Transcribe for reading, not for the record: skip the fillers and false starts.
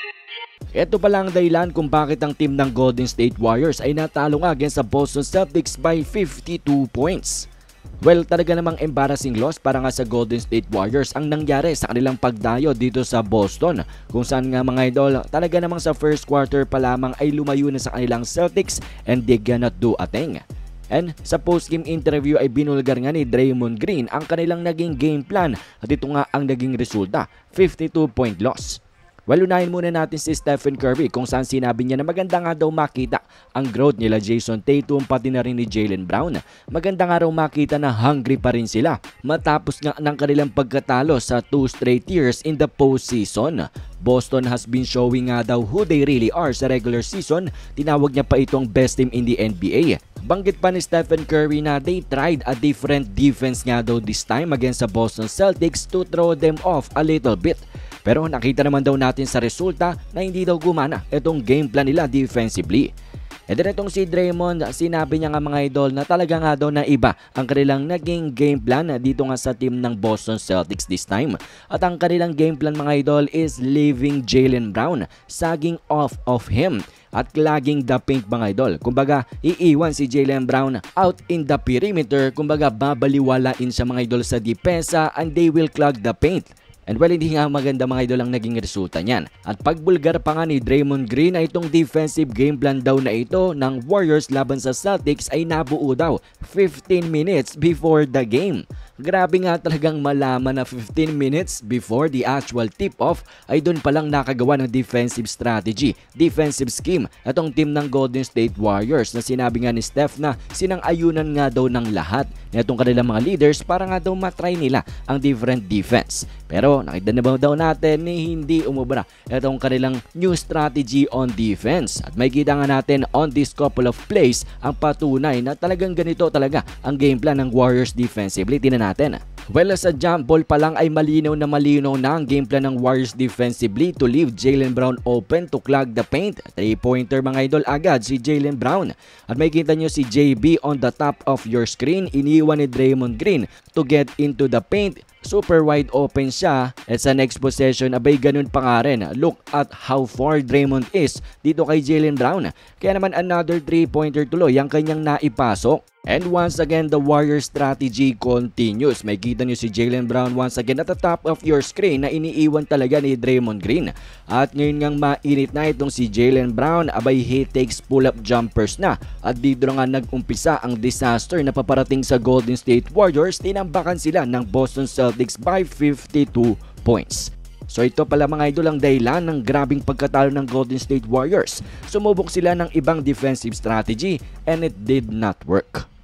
Ito pala ang dahilan kung bakit ang team ng Golden State Warriors ay natalo nga against sa Boston Celtics by 52 points. Well, talaga namang embarrassing loss para nga sa Golden State Warriors ang nangyari sa kanilang pagdayo dito sa Boston, kung saan nga mga idol, talaga namang sa first quarter pa lamang ay lumayo na sa kanilang Celtics and they cannot do a thing. And sa post-game interview ay binulgar nga ni Draymond Green ang kanilang naging game plan at ito nga ang naging resulta, 52-point loss. Well, unahin muna natin si Stephen Curry kung saan sinabi niya na maganda nga daw makita ang growth nila Jason Tatum pati na rin ni Jaylen Brown. Maganda nga raw makita na hungry pa rin sila matapos nga ng kanilang pagkatalo sa 2 straight years in the postseason. Boston has been showing nga daw who they really are sa regular season. Tinawag niya pa itong best team in the NBA. Banggit pa ni Stephen Curry na they tried a different defense nga daw this time against the Boston Celtics to throw them off a little bit. Pero nakita naman daw natin sa resulta na hindi daw gumana itong game plan nila defensively. E din itong si Draymond, sinabi niya nga mga idol na talaga nga daw na iba ang kanilang naging game plan dito nga sa team ng Boston Celtics this time. At ang kanilang game plan mga idol is leaving Jaylen Brown, sagging off of him at clogging the paint mga idol. Kumbaga, iiwan si Jaylen Brown out in the perimeter, kumbaga babaliwalain sa mga idol sa depensa and they will clog the paint. And well, hindi nga maganda mga idol ang naging resulta niyan. At pagbulgar pa nga ni Draymond Green na itong defensive game plan daw na ito ng Warriors laban sa Celtics ay nabuo daw 15 minutes before the game. Grabe nga talagang malaman na 15 minutes before the actual tip-off ay doon palang nakagawa ng defensive strategy, defensive scheme atong team ng Golden State Warriors na sinabi nga ni Steph na sinang-ayunan nga daw ng lahat na itong kanilang mga leaders para nga daw matry nila ang different defense. Pero nakita na ba daw natin ni hindi umubra itong kanilang new strategy on defense. At may kita nga natin on this couple of plays ang patunay na talagang ganito talaga ang game plan ng Warriors defensively. Tingnan natin. Well, sa jump ball pa lang ay malinaw na ang game plan ng Warriors defensively to leave Jaylen Brown open to clog the paint. 3-pointer mga idol agad si Jaylen Brown. At may kita nyo si JB on the top of your screen. Iniwan ni Draymond Green to get into the paint. Super wide open siya at sa next possession abay ganun pa nga rin. Look at how far Draymond is dito kay Jaylen Brown. Kaya naman another 3-pointer tuloy ang kanyang naipasok. And once again, the Warriors strategy continues. May kita nyo si Jaylen Brown once again at the top of your screen na iniiwan talaga ni Draymond Green. At ngayon ngang mainit na itong si Jaylen Brown, abay he takes pull-up jumpers na. At dito nga nag-umpisa ang disaster na paparating sa Golden State Warriors. Tinambakan sila ng Boston Celtics by 52 points. So ito pala mga idol ang dahilan ng grabing pagkatalo ng Golden State Warriors. Sumubok sila ng ibang defensive strategy and it did not work.